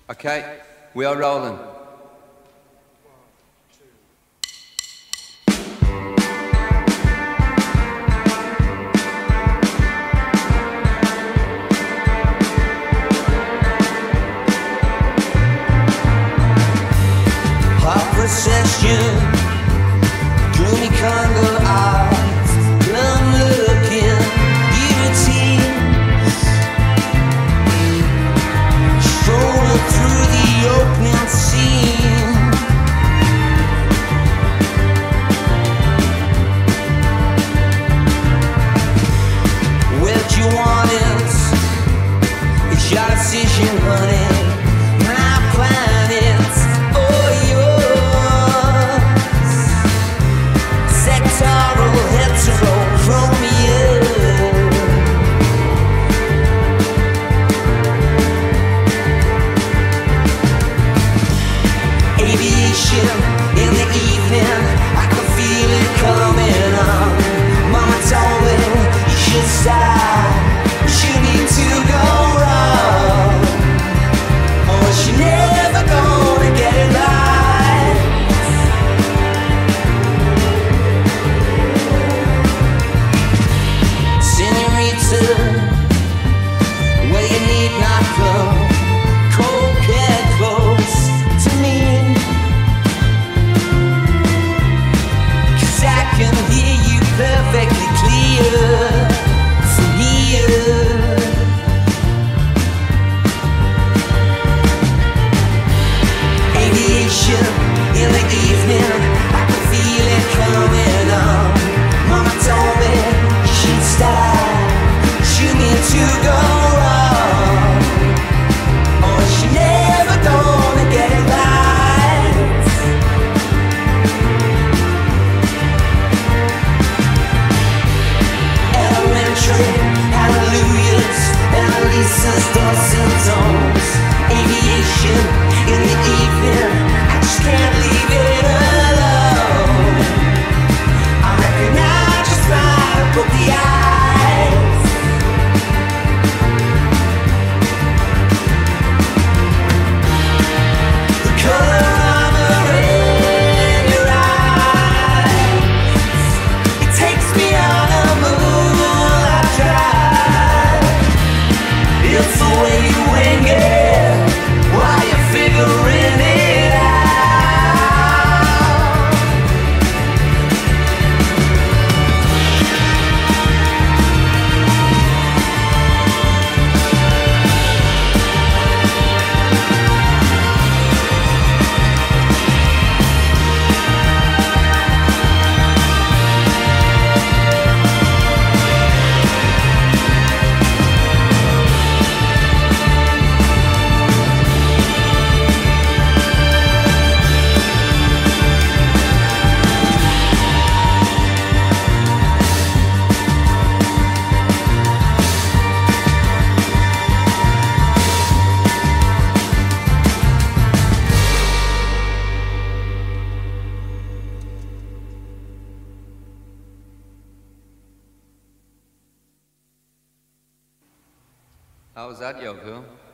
Okay, we are rolling. Hot procession, gloomy Congo eyes, glum looking beauties, strolling through the opening scene. Where'd you want it? It's your decision, honey. My planets, oh yours. Sectoral, hetero, Romeo. Aviation in the evening, I can feel it coming on. Mama told me you should stop, you need to go wrong, or she never gonna get it right. Senorita, well you need not come, coquette close to me, 'cause I can hear you perfectly clear from here. Aviation in the evening, I can feel it coming on. Mama told me you should stop, you need to go wrong, or she never gonna get it right. Elementary, hallelujahs, Annalisa's dancing tones. Aviation in the evening, I just can't leave it alone. I reckon I just might have broke the ice. The color of the red in your eyes, it takes me on a moonlight drive. It's the way you wing it while you're figuring it out. How was that, Yoko?